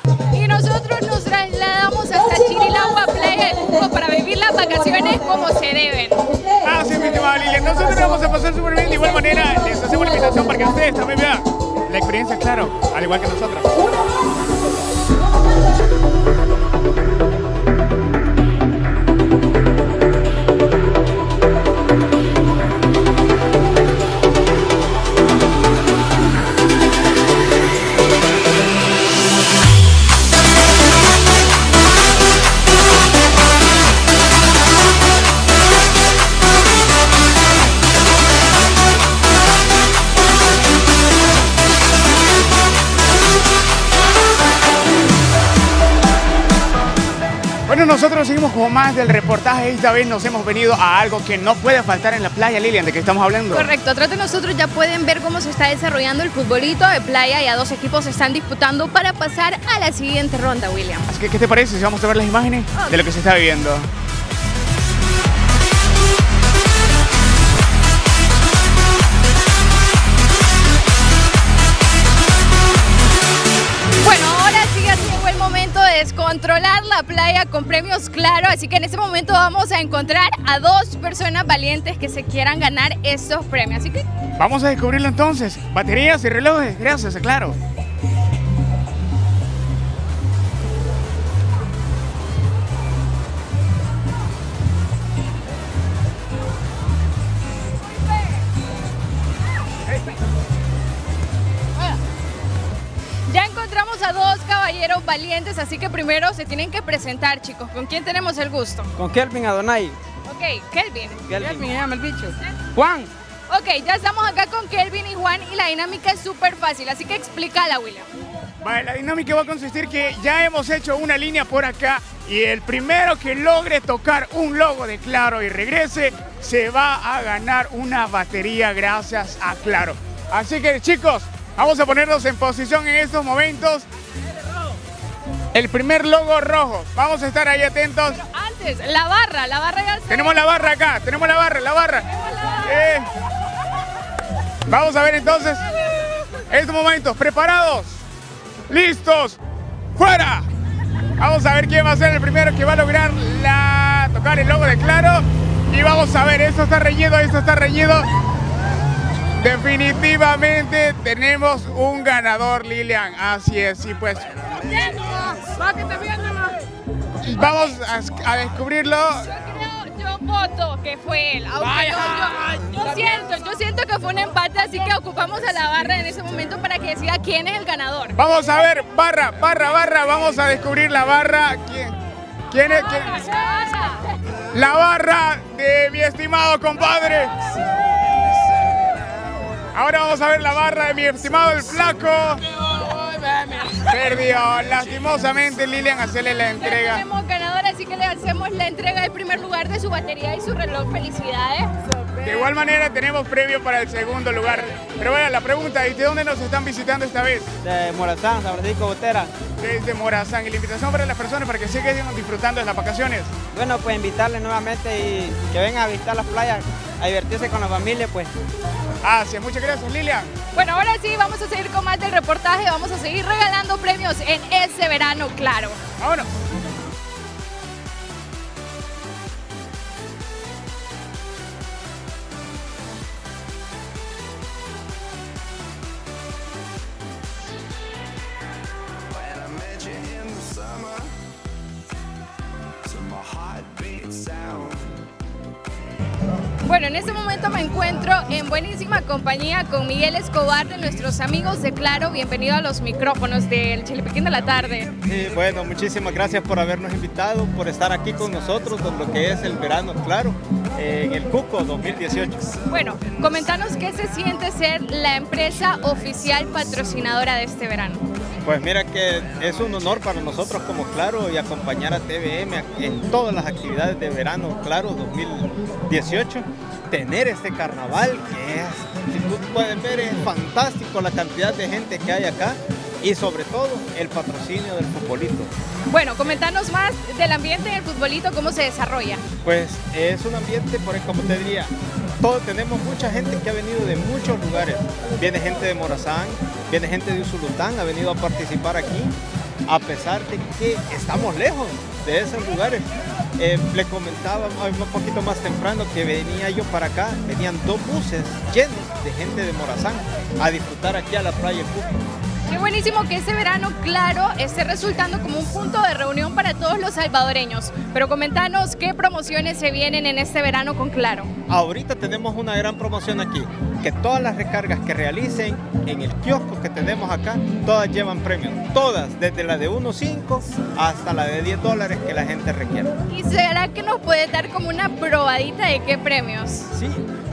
Y nosotros nos trasladamos hasta Chirilagua, Playa de Cuco, para vivir las vacaciones como se deben. Ah, sí, mi estimada Lilian. Nosotros vamos a pasar súper bien. De igual manera, les hacemos la invitación para que ustedes también vean la experiencia, claro, al igual que nosotros. Bueno, nosotros seguimos con más del reportaje. Esta vez nos hemos venido a algo que no puede faltar en la playa, Lilian. ¿De qué estamos hablando? Correcto, atrás de nosotros ya pueden ver cómo se está desarrollando el futbolito de playa. Ya dos equipos se están disputando para pasar a la siguiente ronda, William. Así que, ¿qué te parece si vamos a ver las imágenes de lo que se está viviendo? Bueno, ahora sí ya llegó el momento de descontrolar la playa con premios Claro, así que en este momento vamos a encontrar a dos personas valientes que se quieran ganar estos premios, así que... Vamos a descubrirlo entonces. Baterías y relojes, gracias, Claro. Ya encontramos a dos caballeros valientes, así que primero se tienen que presentar, chicos. ¿Con quién tenemos el gusto? Con Kelvin Adonai. Ok, Kelvin. Kelvin me llama el bicho. Juan. Ok, ya estamos acá con Kelvin y Juan y la dinámica es súper fácil, así que explícala, William. Vale, la dinámica va a consistir que ya hemos hecho una línea por acá y el primero que logre tocar un logo de Claro y regrese se va a ganar una batería gracias a Claro. Así que, chicos, vamos a ponernos en posición en estos momentos. El primer logo rojo. Vamos a estar ahí atentos. Pero antes, la barra ya está. Tenemos la barra acá, tenemos la barra. Vamos a ver entonces. En estos momentos, ¿preparados? ¿Listos? ¡Fuera! Vamos a ver quién va a ser el primero que va a lograr tocar el logo de Claro. Y vamos a ver, esto está reñido. Definitivamente tenemos un ganador, Lilian. Así es, sí, pues. Vamos a descubrirlo. Yo voto que fue él. Yo siento que fue un empate, así que ocupamos a la barra en ese momento para que decida quién es el ganador. Vamos a ver, barra. Vamos a descubrir la barra. ¿Quién es? La barra de mi estimado compadre. Ahora vamos a ver la barra de mi estimado el flaco. Perdió, lastimosamente, Lilian, hacerle la entrega. Tenemos ganador, así que le hacemos la entrega del primer lugar de su batería y su reloj. Felicidades. De igual manera tenemos premio para el segundo lugar. Pero bueno, la pregunta, ¿y de dónde nos están visitando esta vez? De Morazán, San Francisco Botera. Desde Morazán. Y la invitación para las personas para que sigan disfrutando de las vacaciones. Bueno, pues invitarles nuevamente y que vengan a visitar las playas, a divertirse con la familia, pues. Así es, muchas gracias, Lilian. Bueno, ahora sí, vamos a seguir con más del reportaje. Vamos a seguir regalando premios en ese verano, Claro. Vámonos. Bueno, en este momento me encuentro en buenísima compañía con Miguel Escobar de nuestros amigos de Claro. Bienvenido a los micrófonos del Chilipiquín de la tarde. Sí, bueno, muchísimas gracias por habernos invitado, por estar aquí con nosotros con lo que es el verano Claro en el Cuco 2018. Bueno, comentanos qué se siente ser la empresa oficial patrocinadora de este verano. Pues mira que es un honor para nosotros como Claro y acompañar a TVM en todas las actividades de verano Claro 2018. Tener este carnaval que es, si tú puedes ver, es fantástico la cantidad de gente que hay acá y sobre todo el patrocinio del futbolito. Bueno, comentanos más del ambiente en el futbolito, cómo se desarrolla. Pues es un ambiente, como te diría, tenemos mucha gente que ha venido de muchos lugares. Viene gente de Morazán, viene gente de Usulután, ha venido a participar aquí. a pesar de que estamos lejos de esos lugares. Le comentaba un poquito más temprano que venía yo para acá, venían 2 buses llenos de gente de Morazán a disfrutar aquí a la playa El Cuco. Qué buenísimo que este verano Claro esté resultando como un punto de reunión para todos los salvadoreños. Pero comentanos qué promociones se vienen en este verano con Claro. Ahorita tenemos una gran promoción aquí, que todas las recargas que realicen en el kiosco que tenemos acá, todas llevan premios. Todas, desde la de 1.5 hasta la de $10 que la gente requiere. ¿Y será que nos puede dar como una probadita de qué premios? Sí.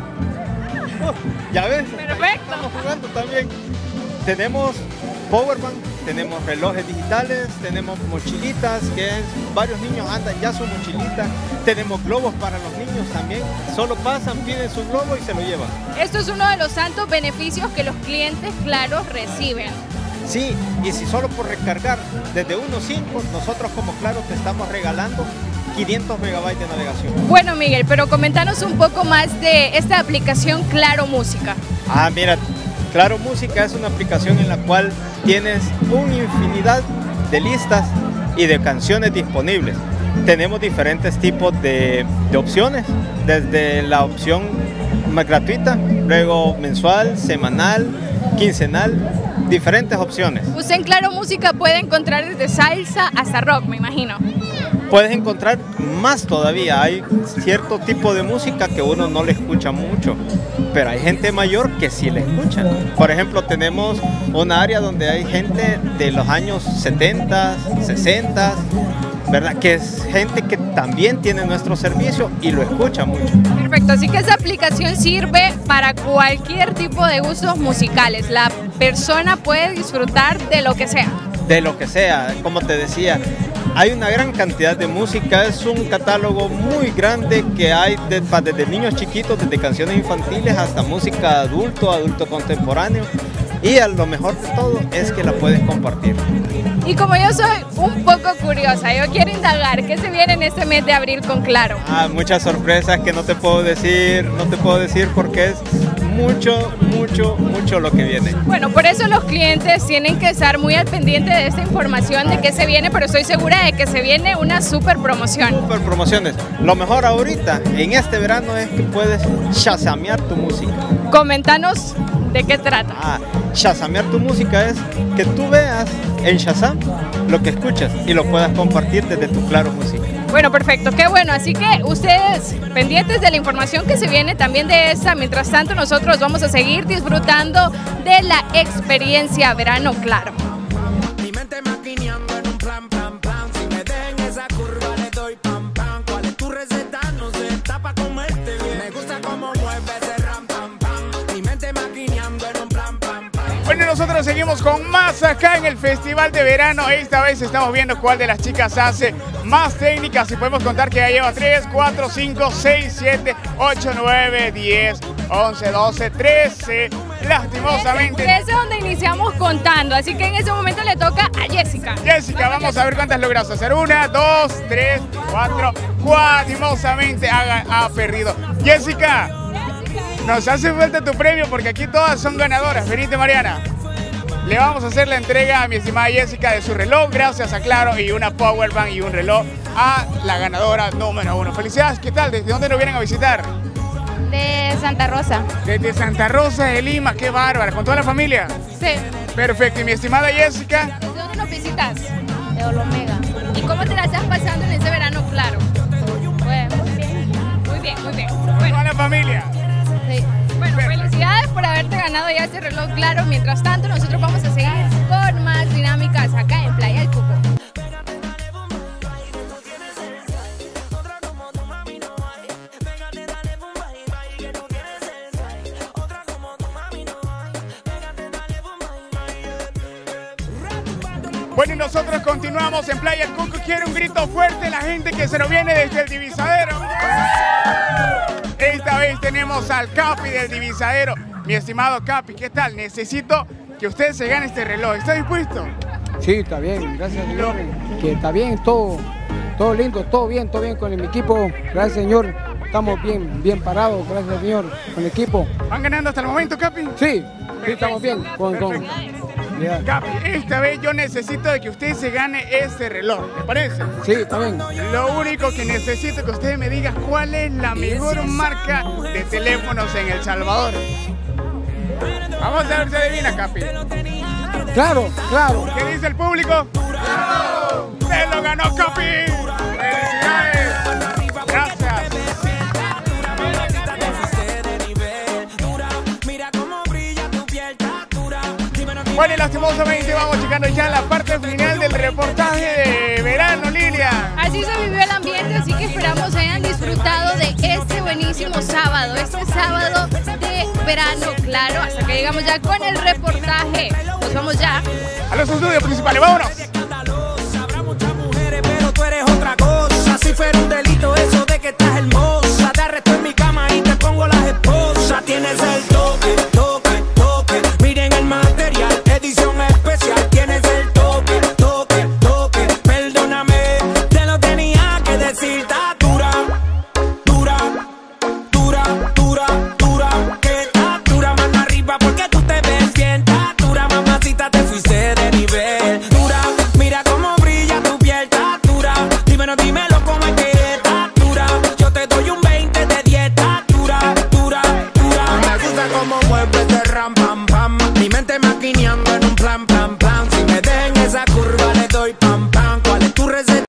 Ya ves, Perfecto. Estamos jugando también. Tenemos powerbank, tenemos relojes digitales, tenemos mochilitas, varios niños andan ya su mochilita, tenemos globos para los niños también, solo pasan, piden su globo y se lo llevan. Esto es uno de los tantos beneficios que los clientes Claro reciben. Sí, y si solo por recargar desde 1.5, nosotros como Claro te estamos regalando 500 megabytes de navegación. Bueno, Miguel, pero comentanos un poco más de esta aplicación Claro Música. Mira, Claro Música es una aplicación en la cual tienes una infinidad de listas y de canciones disponibles. Tenemos diferentes tipos de opciones, desde la opción más gratuita, luego mensual, semanal, quincenal, diferentes opciones. Usted en Claro Música puede encontrar desde salsa hasta rock, me imagino. Puedes encontrar más todavía, hay cierto tipo de música que uno no le escucha mucho, pero hay gente mayor que sí le escucha. Por ejemplo, tenemos un área donde hay gente de los años 70, 60, ¿verdad? Que es gente que también tiene nuestro servicio y lo escucha mucho. Perfecto, así que esa aplicación sirve para cualquier tipo de gustos musicales. La persona puede disfrutar de lo que sea. De lo que sea, como te decía, hay una gran cantidad de música, es un catálogo muy grande que hay desde niños chiquitos, desde canciones infantiles hasta música adulto contemporáneo, y a lo mejor de todo es que la puedes compartir. Y como yo soy un poco curiosa, yo quiero indagar, ¿qué se viene en este mes de abril con Claro? Muchas sorpresas que no te puedo decir porque es mucho lo que viene. Bueno, por eso los clientes tienen que estar muy al pendiente de esta información de qué se viene, pero estoy segura de que se viene una super promoción. Super promociones. Lo mejor ahorita, en este verano, es que puedes shazamear tu música. Coméntanos de qué trata. Shazamear tu música es que tú veas en Shazam lo que escuchas y lo puedas compartir desde tu Claro Música. Bueno, perfecto, qué bueno, así que ustedes pendientes de la información que se viene también de esta, mientras tanto nosotros vamos a seguir disfrutando de la experiencia verano Claro. Mi mente maquineando en un plan, si me den esa curva le doy pam, ¿cuál es tu receta? No sé, está pa' comerte bien, me gusta cómo mueve ese ram, pam, mi mente maquineando en un plan, Bueno, nosotros seguimos con más acá en el Festival de Verano. Esta vez estamos viendo cuál de las chicas hace más técnicas y podemos contar que ya lleva 3, 4, 5, 6, 7, 8, 9, 10, 11, 12, 13. Lastimosamente. Ese es donde iniciamos contando, así que en ese momento le toca a Jessica. Jessica, vamos a ver cuántas logras hacer. 1, 2, 3, 4. Lastimosamente ha perdido. Jessica, nos hace falta tu premio porque aquí todas son ganadoras. Venite, Mariana. Le vamos a hacer la entrega a mi estimada Jessica de su reloj, gracias a Claro, y una powerbank y un reloj a la ganadora número 1. Felicidades, ¿qué tal? ¿Desde dónde nos vienen a visitar? De Santa Rosa. Desde Santa Rosa de Lima, qué bárbara, ¿con toda la familia? Sí. Perfecto, y mi estimada Jessica. ¿De dónde nos visitas? De Olomega. ¿Y cómo te la estás pasando en este verano Claro? Pues muy bien. Muy bien, muy bien. ¿Toda Bueno, la familia? Sí. bueno, felicidades por haberte ganado ya este reloj Claro. Mientras tanto, nosotros vamos a seguir con más dinámicas acá en Playa El Cuco. Bueno, y nosotros continuamos en Playa El Cuco. Quiero un grito fuerte la gente que se nos viene desde el Divisadero. Esta vez tenemos al Capi del Divisadero. Mi estimado Capi, ¿qué tal? Necesito que usted se gane este reloj. ¿Está dispuesto? Sí, está bien, gracias señor. Que está bien, todo lindo, todo bien con el equipo. Gracias señor, estamos bien parados, gracias señor, con el equipo. ¿Van ganando hasta el momento, Capi? Sí, estamos bien. Ya. Capi, esta vez yo necesito de que usted se gane este reloj, ¿me parece? Sí, está bien. Lo único que necesito que usted me diga cuál es la mejor marca de teléfonos en El Salvador. Vamos a ver si adivina, Capi. Claro, claro. ¿Qué dice el público? ¡Bravo! ¡Se lo ganó, Capi! ¡Felicidades! Gracias. Bueno, y lastimosamente vamos llegando ya a la parte final del reportaje de verano, Lilian. Así se vivió el ambiente, así que esperamos hayan disfrutado de este buenísimo sábado, este sábado de verano, claro, hasta que llegamos ya con el reportaje. Nos vamos ya a los estudios principales, vámonos. Habrá muchas mujeres, pero tú eres otra cosa. Si fuera un delito eso de que estás hermosa, te arresto en mi cama y te pongo las esposas. Tienes el toque, toque, toque. Miren el material, edición especial. Tienes el toque, toque, toque. Perdóname, te lo tenía que decir. Está dura, dura, dura, dura, dura. Que está dura, mano arriba porque tú te ves bien. Está dura, mamacita, te fuiste de nivel. Dura, mira cómo brilla tu piel. Está dura, dímelo cómo es que está dura. Yo te doy un 20 de 10. Está dura, dura, dura. Me gusta cómo mueves de ram, pam, pam. Mi mente maquineando en un plan, plan, plan. Si me dejen